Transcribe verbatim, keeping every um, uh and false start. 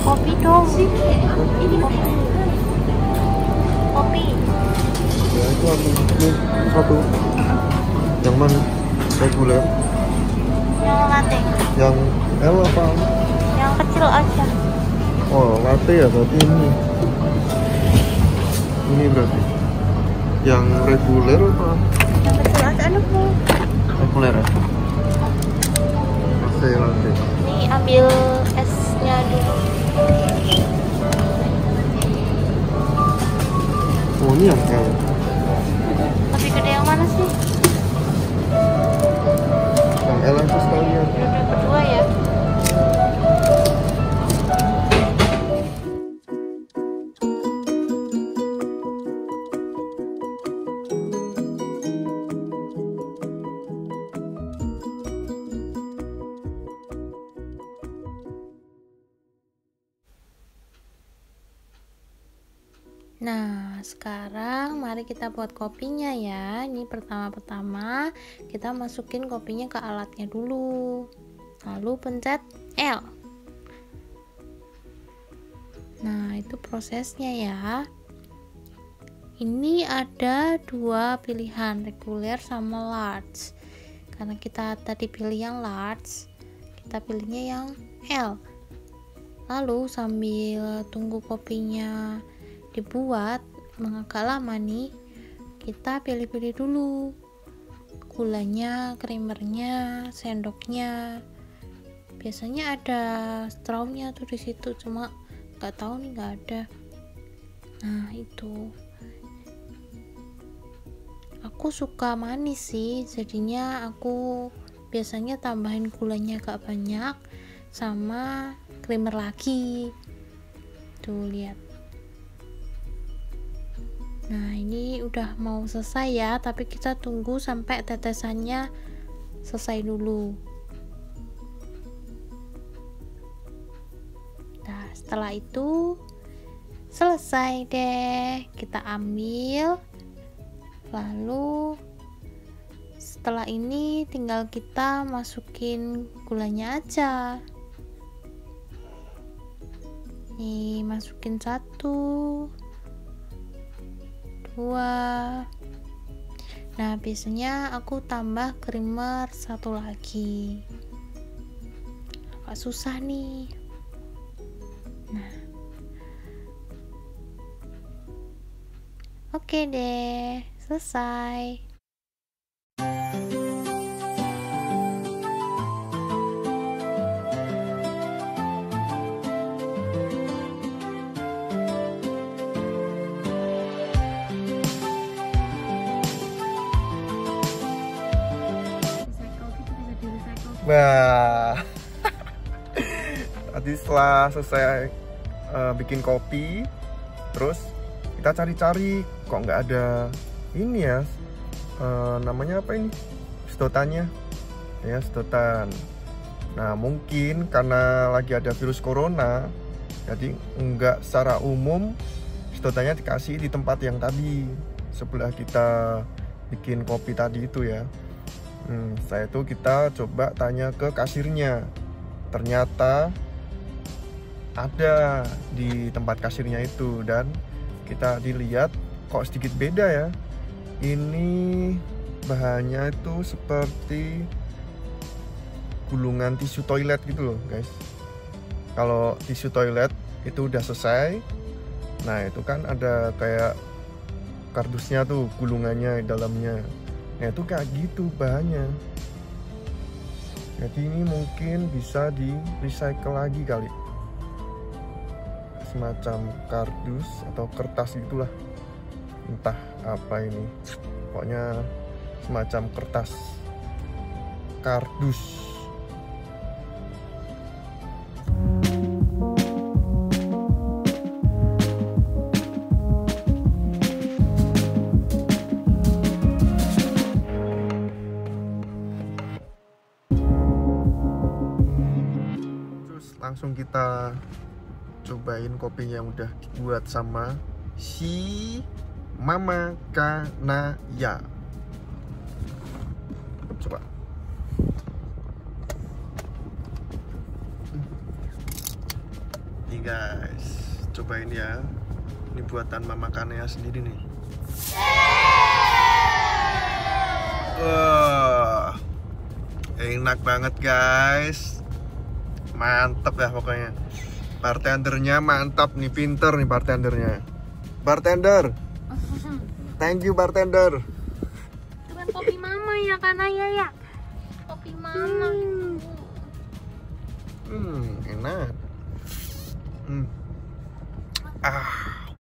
Kopi dong. Ini kopi. Kopi. Ya itu ambil ini satu. Yang mana? Reguler. Yang latte. Yang L apa? Yang kecil aja. Oh, latte ya berarti ini. Ini berarti. Yang reguler apa? Yang kecil aja anu Bu. Reguler ya. Latte, latte. Ini ambil esnya dulu. Oh, ini yang L. Lebih gede yang mana sih? Yang L aja sekalian. Udah berdua ya. Nah, sekarang mari kita buat kopinya ya. Ini pertama-pertama kita masukin kopinya ke alatnya dulu. Lalu pencet L. Nah, itu prosesnya ya. Ini ada dua pilihan, reguler sama large. Karena kita tadi pilih yang large, kita pilihnya yang L. Lalu sambil tunggu kopinya dibuat agak lama nih, kita pilih-pilih dulu gulanya, creamernya, sendoknya. Biasanya ada strawnya tuh di situ, cuma nggak tahu nih nggak ada. Nah itu, aku suka manis sih, jadinya aku biasanya tambahin gulanya agak banyak sama creamer lagi. Tuh lihat. Nah ini udah mau selesai ya, tapi kita tunggu sampai tetesannya selesai dulu. Nah setelah itu selesai deh, kita ambil. Lalu setelah ini tinggal kita masukin gulanya aja. Nih masukin satu, dua. Nah biasanya aku tambah creamer satu lagi, agak susah nih. Nah oke deh, selesai. Nah, tadi setelah selesai uh, bikin kopi, terus kita cari-cari kok nggak ada ini ya, uh, namanya apa ini, sedotannya ya, sedotan. Nah mungkin karena lagi ada virus corona, jadi nggak secara umum sedotannya dikasih di tempat yang tadi sebelah kita bikin kopi tadi itu ya. Hmm, setelah itu kita coba tanya ke kasirnya, ternyata ada di tempat kasirnya itu, dan kita dilihat kok sedikit beda ya. Ini bahannya itu seperti gulungan tisu toilet gitu loh guys. Kalau tisu toilet itu udah selesai, nah itu kan ada kayak kardusnya tuh, gulungannya di dalamnya. Nah itu kayak gitu bahannya. Jadi ini mungkin bisa di recycle lagi kali, semacam kardus atau kertas itulah, entah apa ini, pokoknya semacam kertas kardus. Langsung kita cobain kopinya yang udah dibuat sama si Mama Kanaya. Coba. Nih guys, cobain ya. Ini buatan mama Kanea sendiri nih. Wah, enak banget guys. Mantep ya pokoknya. Bartendernya mantap nih, pinter nih bartendernya. Bartender, thank you bartender. Itu kan kopi mama ya Kanaya ya. Kopi mama. Hmm, enak. Hmm. Ah.